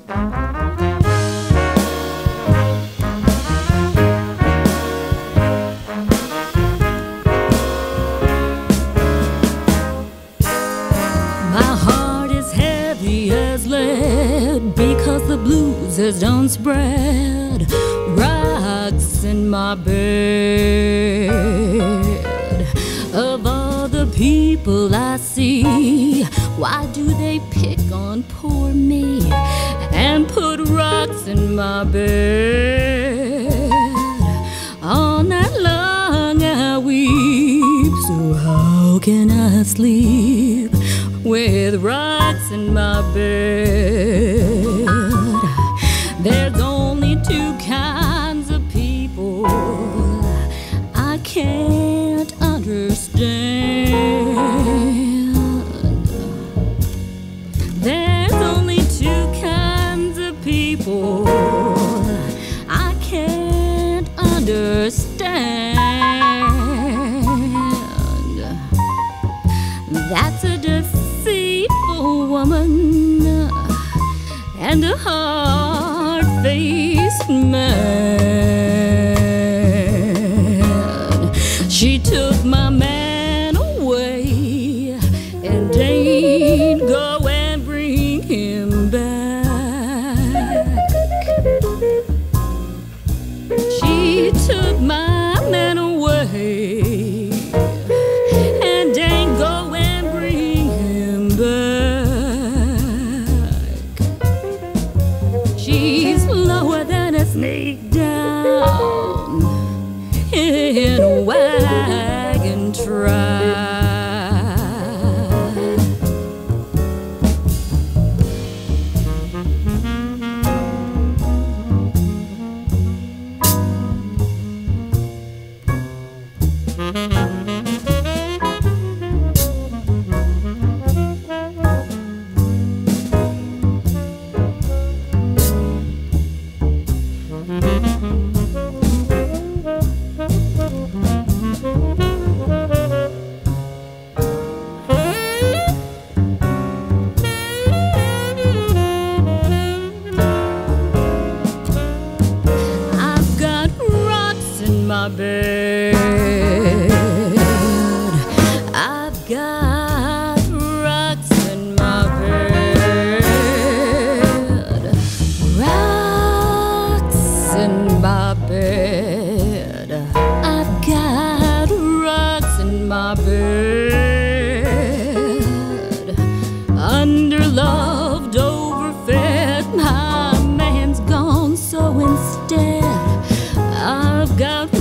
Because the blues has done spread rocks in my bed. Of all the people I see, why do they pick on poor me and put rocks in my bed? All night long I weep, so how can I sleep with rocks in my bed? There's only two kinds of people I can't understand. There's only two kinds of people I can't understand. That's a deceitful woman and a hard-faced man. She took my man away and ain't go and bring him back. She took my man away and ain't go and bring him back. She's lower than a snake down in a wagon track. My bed, I've got rocks in my bed, rocks in my bed. I've got rocks in my bed. Underloved, overfed, my man's gone, so instead I've got